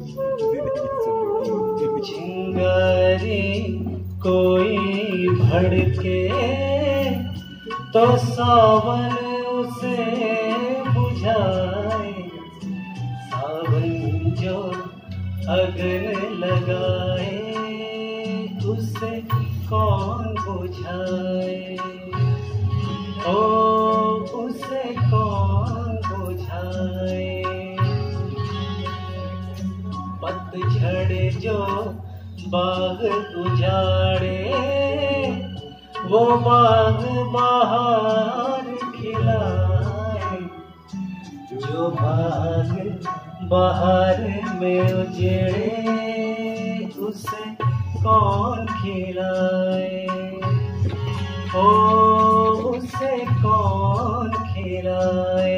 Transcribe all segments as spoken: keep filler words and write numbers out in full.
चिंगारी कोई भड़के तो सावन उसे बुझाए, सावन जो अगन लगाए उसे कौन बुझाए, ओ उसे कौन बुझाए। पतझड़ जो बाग उजाड़े वो बाग बहार खिलाए, जो बाग बहार में उजड़े उसे कौन खिलाए, ओ उसे कौन खिलाए।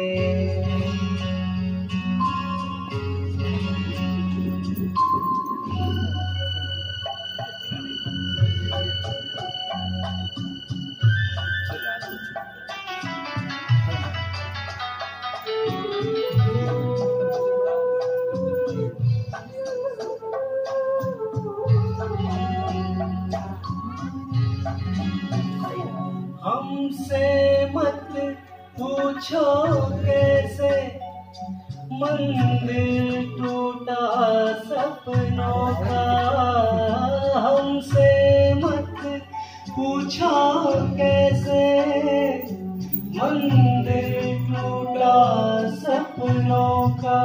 हमसे मत पूछो कैसे मंदिर टूटा सपनों का, हमसे मत पूछो कैसे मंदिर टूटा सपनों का।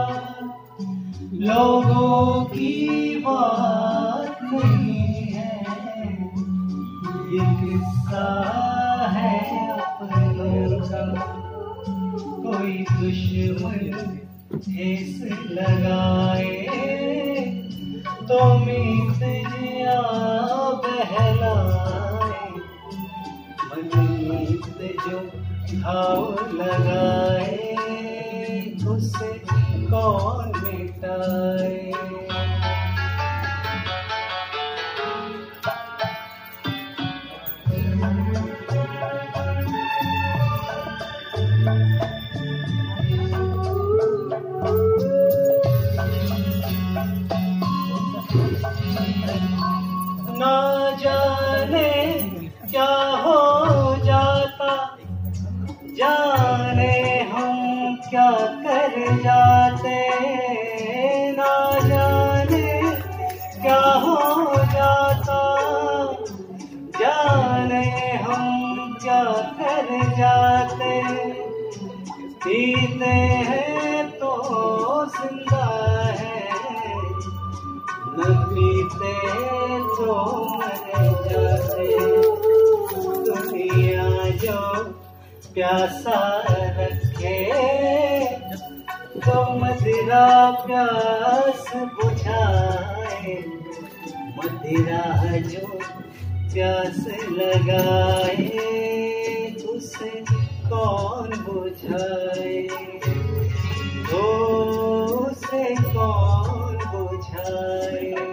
लोगों की बात नहीं है ये किस्सा है अपनों का, कोई दुश्मन ठेस लगाए तो मीत जिया बहलाए, मनीत जो घाव लगाए उसे कौन मिटाए। ना जाने क्या हो जाता, जाने हम क्या कर जाते, ना जाने क्या हो जाता, जाने हम क्या कर जाते। पीते हैं तो जिंदा है, न पीते तो मर जाते। दुनिया जो प्यासा रखे तो मदिरा प्यास बुझाए, मदिरा जो प्यास लगाए उसे कौन बुझाए, ओ उसे कौन बुझाए।